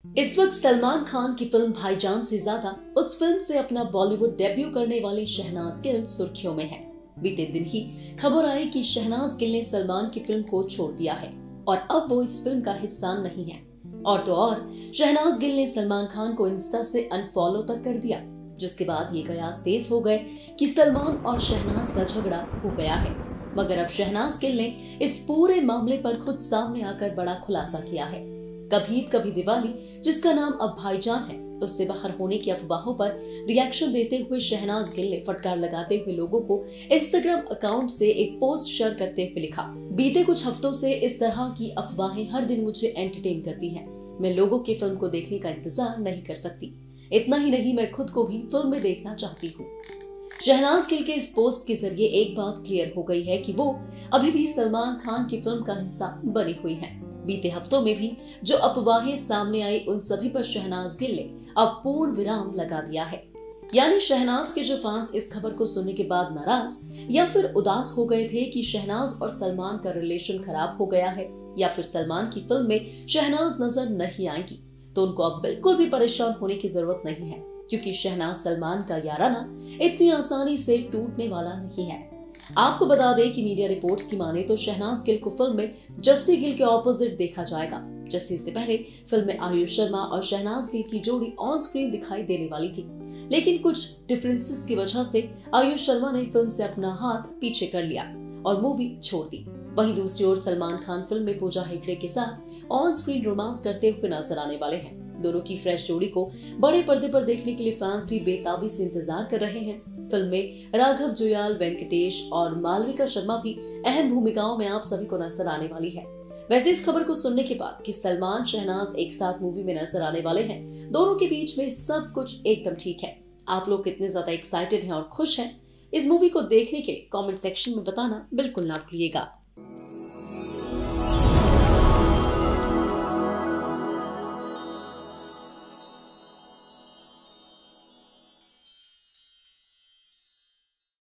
इस वक्त सलमान खान की फिल्म भाईजान से ज्यादा उस फिल्म से अपना बॉलीवुड डेब्यू करने वाली शहनाज गिल सुर्खियों में है। बीते दिन ही खबर आई कि शहनाज गिल ने सलमान की फिल्म को छोड़ दिया है और अब वो इस फिल्म का हिस्सा नहीं है। और तो और शहनाज गिल ने सलमान खान को इंस्टा से अनफॉलो तक कर दिया, जिसके बाद ये कयास तेज हो गए कि सलमान और शहनाज का झगड़ा हो गया है। मगर अब शहनाज गिल ने इस पूरे मामले पर खुद सामने आकर बड़ा खुलासा किया है। कभी दिवाली, जिसका नाम अब भाईजान है, उससे बाहर होने की अफवाहों पर रिएक्शन देते हुए शहनाज गिल ने फटकार लगाते हुए लोगों को इंस्टाग्राम अकाउंट से एक पोस्ट शेयर करते हुए लिखा, बीते कुछ हफ्तों से इस तरह की अफवाहें हर दिन मुझे एंटरटेन करती हैं। मैं लोगों की फिल्म को देखने का इंतजार नहीं कर सकती। इतना ही नहीं, मैं खुद को भी फिल्म में देखना चाहती हूँ। शहनाज गिल के इस पोस्ट के जरिए एक बात क्लियर हो गई है कि वो अभी भी सलमान खान की फिल्म का हिस्सा बनी हुई है। बीते हफ्तों में भी जो अफवाहें सामने आई, उन सभी पर शहनाज गिल ने अब पूर्ण विराम लगा दिया है। यानी शहनाज के जो फैंस इस खबर को सुनने के बाद नाराज या फिर उदास हो गए थे कि शहनाज और सलमान का रिलेशन खराब हो गया है या फिर सलमान की फिल्म में शहनाज नजर नहीं आएगी, तो उनको अब बिल्कुल भी परेशान होने की जरूरत नहीं है, क्योंकि शहनाज सलमान का याराना इतनी आसानी से टूटने वाला नहीं है। आपको बता दें कि मीडिया रिपोर्ट्स की माने तो शहनाज गिल को फिल्म में जस्सी गिल के ऑपोजिट देखा जाएगा। जस्सी से पहले फिल्म में आयुष शर्मा और शहनाज गिल की जोड़ी ऑन स्क्रीन दिखाई देने वाली थी, लेकिन कुछ डिफरेंसेस की वजह से आयुष शर्मा ने फिल्म से अपना हाथ पीछे कर लिया और मूवी छोड़ दी। वहीं दूसरी ओर सलमान खान फिल्म में पूजा हेगड़े के साथ ऑन स्क्रीन रोमांस करते हुए नजर आने वाले हैं। दोनों की फ्रेश जोड़ी को बड़े पर्दे पर देखने के लिए फैंस भी बेताबी से इंतजार कर रहे हैं। फिल्म में राघव जुयाल, वेंकटेश और मालविका शर्मा भी अहम भूमिकाओं में आप सभी को नजर आने वाली है। वैसे इस खबर को सुनने के बाद कि सलमान शहनाज एक साथ मूवी में नजर आने वाले हैं, दोनों के बीच में सब कुछ एकदम ठीक है। आप लोग कितने ज्यादा एक्साइटेड हैं और खुश हैं इस मूवी को देखने के लिए कमेंट सेक्शन में बताना बिल्कुल ना भूलिएगा।